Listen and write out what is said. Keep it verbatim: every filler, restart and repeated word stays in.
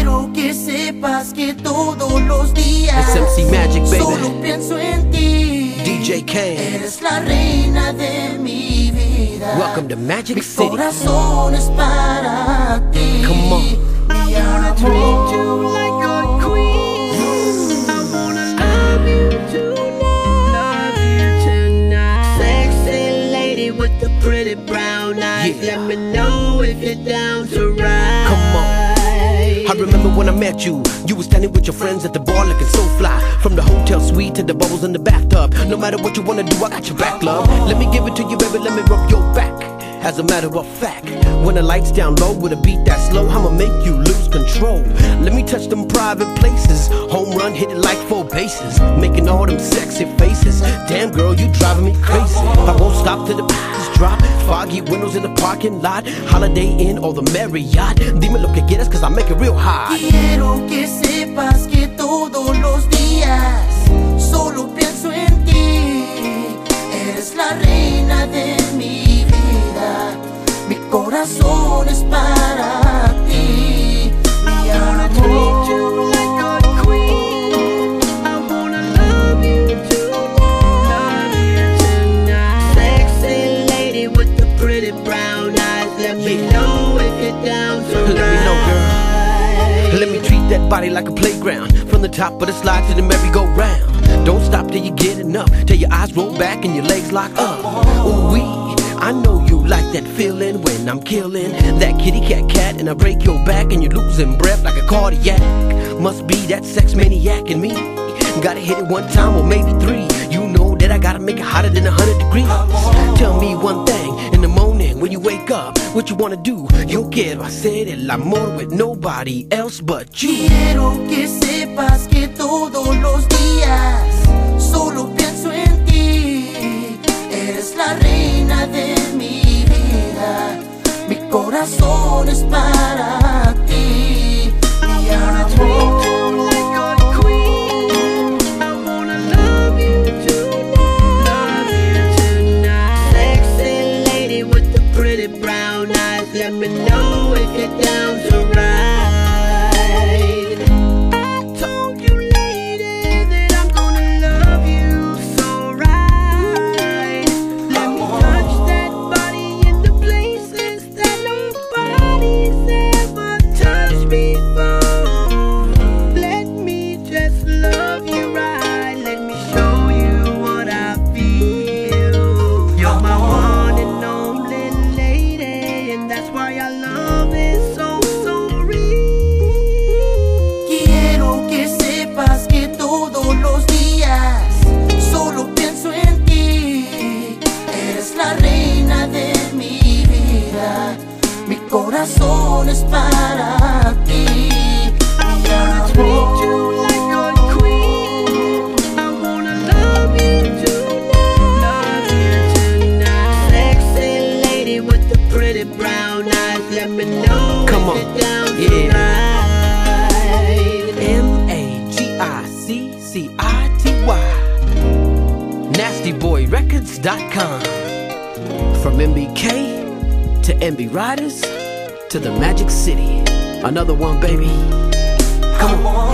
Quiero que sepas que todos los días It's M C Magic, baby. Solo pienso en ti. D J Kane. Eres la reina de mi vida. Welcome to Magic Mi City. corazón es para ti. Come on. Mi amor. Treat you like a queen. I wanna love you tonight. Love you tonight. Sexy lady with the pretty brown eyes. Yeah. Let me know if you're down to ride. Come on. I remember when I met you. You were standing with your friends at the bar looking so fly. From the hotel suite to the bubbles in the bathtub. No matter what you wanna do, I got your back, love. Let me give it to you, baby, let me rub your back. As a matter of fact, when the lights down low with a beat that slow, I'ma make you lose control. Let me touch them private places. Home run, hit it like four bases. Making all them sexy faces. Damn girl, you driving me crazy. I won't stop till the beats drop. Foggy windows in the parking lot. Holiday Inn or the Marriott. Dime lo que quieras cause I make it real hot. Quiero que sepas que todos los días solo pienso en ti. Eres la reina de mi vida. Mi corazón es para ti. Mi amor. Treat you like a queen. I wanna love you tonight. Love you tonight. Sexy lady with the pretty brown eyes. Let me Yeah. know if you're down to Let me know, girl. ride. Let me treat that body like a playground. From the top of the slide to the merry-go-round. Don't stop till you get enough. Till your eyes roll back and your legs lock up. Ooh-wee, I know you like that feeling when I'm killing that kitty cat cat and I break your back and you're losing breath like a cardiac. Must be that sex maniac in me. Gotta hit it one time or maybe three. You know that I gotta make it hotter than a hundred degrees. Tell me one thing in the morning when you wake up, what you wanna do? Yo quiero hacer el amor with nobody else but you. Quiero que sepas que todos los días solo pienso en ti. Eres la reina de mi vida. Mi corazón es para ti. Mi amor. Treat you like a queen. I wanna love you tonight. Love you tonight. Sexy lady with the pretty brown eyes. Let me know if you're down to ride. I told you, lady, that I'm gonna love you so right. Let me touch that body in the places that nobody's ever touched before. Let me just love you right. Let me show you what I feel. You're my one and only lady, and that's why our love is so, so real. Quiero que sepas que todos los días solo pienso en ti. Eres la reina de mi vida. Mi corazón es para ti. Mi Treat amor. you like a queen. I wanna love you tonight. Love you tonight. Sexy lady with the pretty brown eyes. Let me know Come if on. you're down to Yeah. ride. M A G I C C I T Y nasty boy records dot com. From M B K to M B Riders to the Magic City. Another one, baby. Come on.